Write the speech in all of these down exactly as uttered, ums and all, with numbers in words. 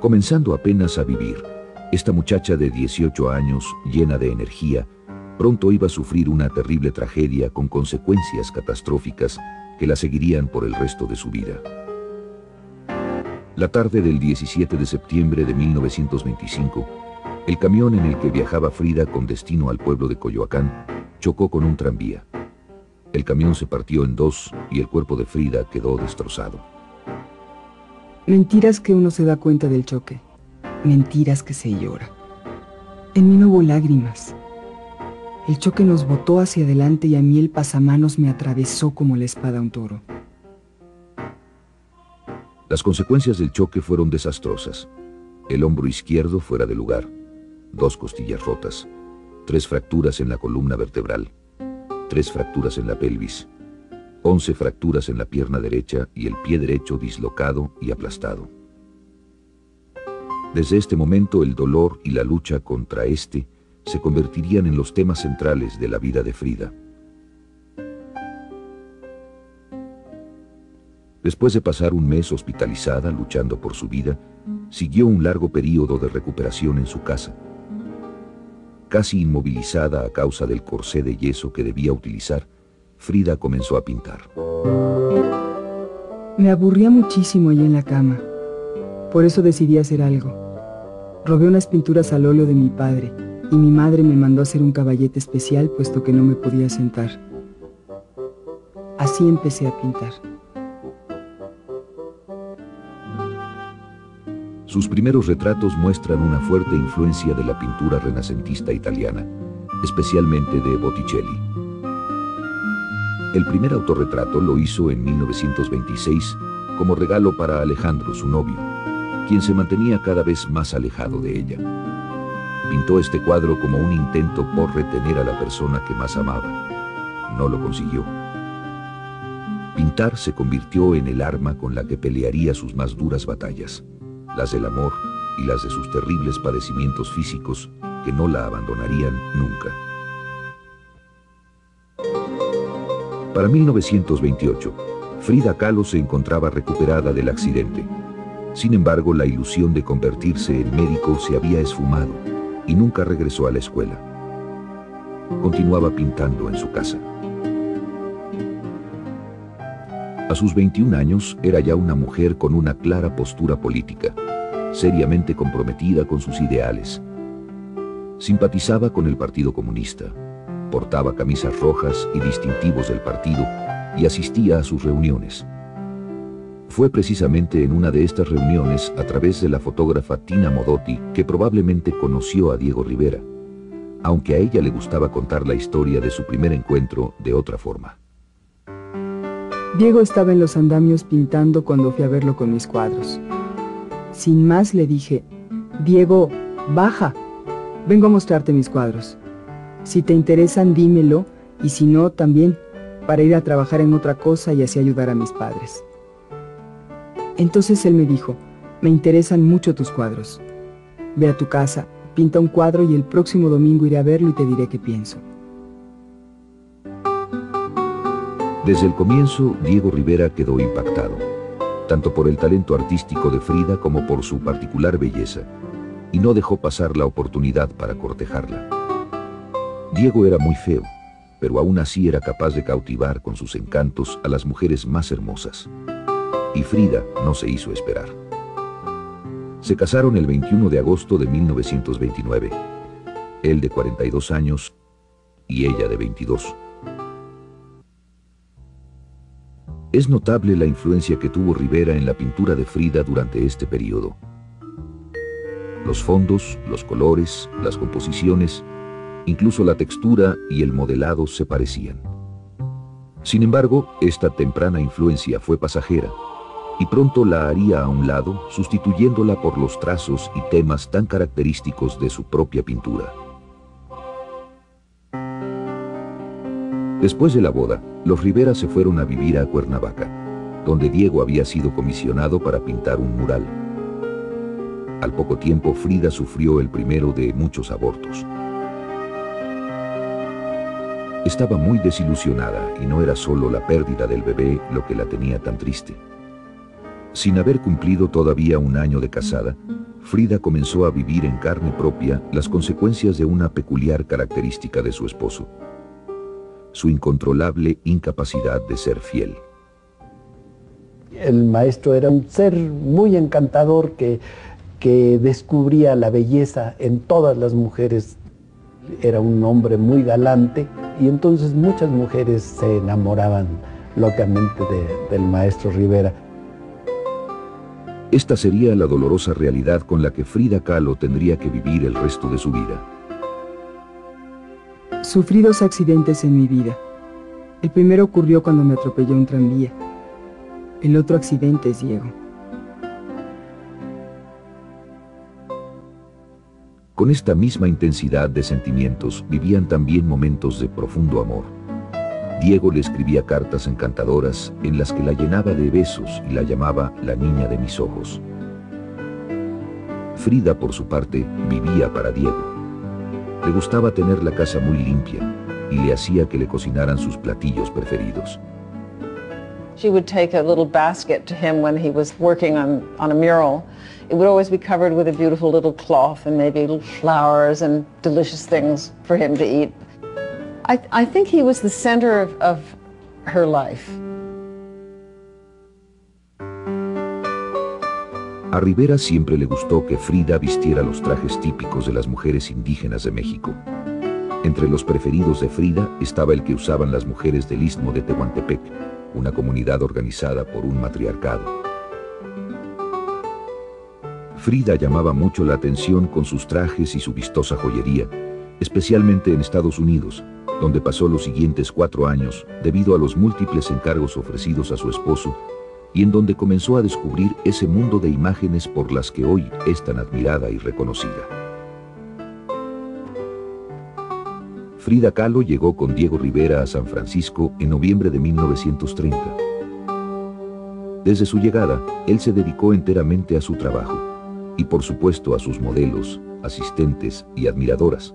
Comenzando apenas a vivir, esta muchacha de dieciocho años, llena de energía, pronto iba a sufrir una terrible tragedia con consecuencias catastróficas que la seguirían por el resto de su vida. La tarde del diecisiete de septiembre de mil novecientos veinticinco, el camión en el que viajaba Frida con destino al pueblo de Coyoacán chocó con un tranvía. El camión se partió en dos y el cuerpo de Frida quedó destrozado. Mentiras que uno se da cuenta del choque. Mentiras que se llora. En mí no hubo lágrimas. El choque nos botó hacia adelante y a mí el pasamanos me atravesó como la espada a un toro. Las consecuencias del choque fueron desastrosas. El hombro izquierdo fuera de lugar, dos costillas rotas, tres fracturas en la columna vertebral, tres fracturas en la pelvis, once fracturas en la pierna derecha y el pie derecho dislocado y aplastado. Desde este momento el dolor y la lucha contra este se convertirían en los temas centrales de la vida de Frida. Después de pasar un mes hospitalizada luchando por su vida, siguió un largo periodo de recuperación en su casa. Casi inmovilizada a causa del corsé de yeso que debía utilizar, Frida comenzó a pintar. Me aburría muchísimo allí en la cama. Por eso decidí hacer algo. Robé unas pinturas al óleo de mi padre y mi madre me mandó a hacer un caballete especial puesto que no me podía sentar. Así empecé a pintar. Sus primeros retratos muestran una fuerte influencia de la pintura renacentista italiana, especialmente de Botticelli. El primer autorretrato lo hizo en mil novecientos veintiséis como regalo para Alejandro, su novio, quien se mantenía cada vez más alejado de ella. Pintó este cuadro como un intento por retener a la persona que más amaba. No lo consiguió. Pintar se convirtió en el arma con la que pelearía sus más duras batallas, las del amor y las de sus terribles padecimientos físicos que no la abandonarían nunca. Para mil novecientos veintiocho, Frida Kahlo se encontraba recuperada del accidente. Sin embargo, la ilusión de convertirse en médico se había esfumado y nunca regresó a la escuela. Continuaba pintando en su casa. A sus veintiún años era ya una mujer con una clara postura política, seriamente comprometida con sus ideales. Simpatizaba con el Partido Comunista, portaba camisas rojas y distintivos del partido y asistía a sus reuniones. Fue precisamente en una de estas reuniones, a través de la fotógrafa Tina Modotti, que probablemente conoció a Diego Rivera, aunque a ella le gustaba contar la historia de su primer encuentro de otra forma. Diego estaba en los andamios pintando cuando fui a verlo con mis cuadros. Sin más le dije: Diego, baja, vengo a mostrarte mis cuadros. Si te interesan, dímelo, y si no, también, para ir a trabajar en otra cosa y así ayudar a mis padres. Entonces él me dijo: me interesan mucho tus cuadros. Ve a tu casa, pinta un cuadro y el próximo domingo iré a verlo y te diré qué pienso. Desde el comienzo, Diego Rivera quedó impactado, tanto por el talento artístico de Frida como por su particular belleza, y no dejó pasar la oportunidad para cortejarla. Diego era muy feo, pero aún así era capaz de cautivar con sus encantos a las mujeres más hermosas. Y Frida no se hizo esperar. Se casaron el veintiuno de agosto de mil novecientos veintinueve, él de cuarenta y dos años y ella de veintidós. Es notable la influencia que tuvo Rivera en la pintura de Frida durante este periodo. Los fondos, los colores, las composiciones, incluso la textura y el modelado se parecían. Sin embargo, esta temprana influencia fue pasajera y pronto la haría a un lado, sustituyéndola por los trazos y temas tan característicos de su propia pintura. Después de la boda, los Rivera se fueron a vivir a Cuernavaca, donde Diego había sido comisionado para pintar un mural. Al poco tiempo, Frida sufrió el primero de muchos abortos. Estaba muy desilusionada y no era solo la pérdida del bebé lo que la tenía tan triste. Sin haber cumplido todavía un año de casada, Frida comenzó a vivir en carne propia las consecuencias de una peculiar característica de su esposo: su incontrolable incapacidad de ser fiel. El maestro era un ser muy encantador que, que descubría la belleza en todas las mujeres. Era un hombre muy galante y entonces muchas mujeres se enamoraban locamente de, del maestro Rivera. Esta sería la dolorosa realidad con la que Frida Kahlo tendría que vivir el resto de su vida. Sufrí dos accidentes en mi vida. El primero ocurrió cuando me atropelló un tranvía. El otro accidente es Diego. Con esta misma intensidad de sentimientos vivían también momentos de profundo amor. Diego le escribía cartas encantadoras en las que la llenaba de besos y la llamaba la niña de mis ojos. Frida, por su parte, vivía para Diego. Le gustaba tener la casa muy limpia y le hacía que le cocinaran sus platillos preferidos. She would take a little basket to him when he was working on, on a mural. It would always be covered with a beautiful little cloth and maybe little flowers and delicious things for him to eat. I, I think he was the center of, of her life. A Rivera siempre le gustó que Frida vistiera los trajes típicos de las mujeres indígenas de México. Entre los preferidos de Frida estaba el que usaban las mujeres del Istmo de Tehuantepec, una comunidad organizada por un matriarcado. Frida llamaba mucho la atención con sus trajes y su vistosa joyería, especialmente en Estados Unidos, donde pasó los siguientes cuatro años debido a los múltiples encargos ofrecidos a su esposo y en donde comenzó a descubrir ese mundo de imágenes por las que hoy es tan admirada y reconocida. Frida Kahlo llegó con Diego Rivera a San Francisco en noviembre de mil novecientos treinta. Desde su llegada, él se dedicó enteramente a su trabajo y por supuesto a sus modelos, asistentes y admiradoras.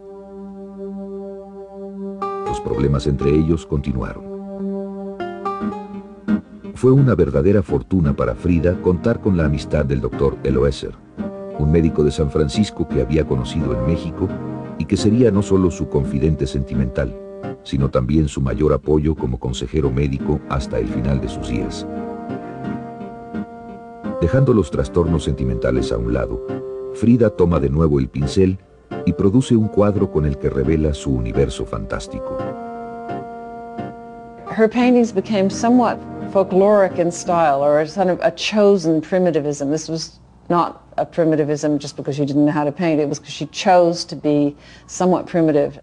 Los problemas entre ellos continuaron. Fue una verdadera fortuna para Frida contar con la amistad del doctor Eloeser, un médico de San Francisco que había conocido en México y que sería no solo su confidente sentimental, sino también su mayor apoyo como consejero médico hasta el final de sus días. Dejando los trastornos sentimentales a un lado, Frida toma de nuevo el pincel y produce un cuadro con el que revela su universo fantástico. Her paintings became somewhat folkloric in style, or a sort of a chosen primitivism. This was not a primitivism just because she didn't know how to paint, it was because she chose to be somewhat primitive.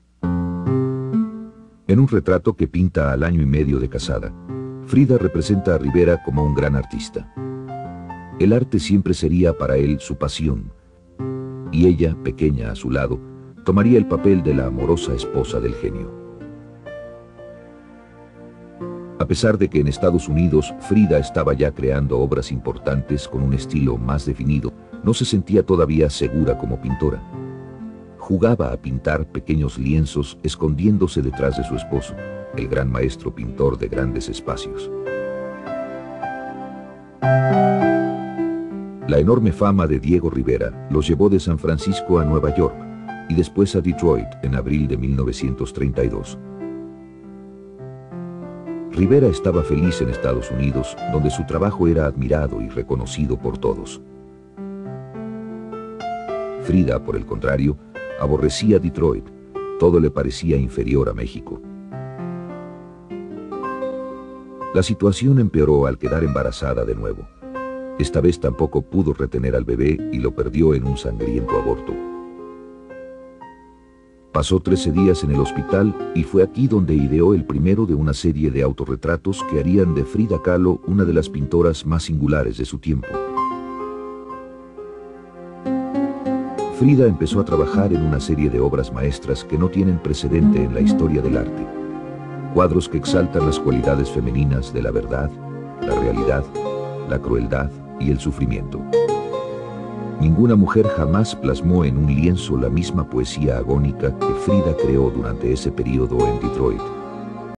En un retrato que pinta al año y medio de casada, Frida representa a Rivera como un gran artista. El arte siempre sería para él su pasión, y ella, pequeña a su lado, tomaría el papel de la amorosa esposa del genio. A pesar de que en Estados Unidos Frida estaba ya creando obras importantes con un estilo más definido, no se sentía todavía segura como pintora. Jugaba a pintar pequeños lienzos escondiéndose detrás de su esposo, el gran maestro pintor de grandes espacios. La enorme fama de Diego Rivera los llevó de San Francisco a Nueva York y después a Detroit en abril de mil novecientos treinta y dos. Rivera estaba feliz en Estados Unidos, donde su trabajo era admirado y reconocido por todos. Frida, por el contrario, aborrecía Detroit. Todo le parecía inferior a México. La situación empeoró al quedar embarazada de nuevo. Esta vez tampoco pudo retener al bebé y lo perdió en un sangriento aborto. Pasó trece días en el hospital y fue aquí donde ideó el primero de una serie de autorretratos que harían de Frida Kahlo una de las pintoras más singulares de su tiempo. Frida empezó a trabajar en una serie de obras maestras que no tienen precedente en la historia del arte. Cuadros que exaltan las cualidades femeninas de la verdad, la realidad, la crueldad y el sufrimiento. Ninguna mujer jamás plasmó en un lienzo la misma poesía agónica que Frida creó durante ese periodo en Detroit.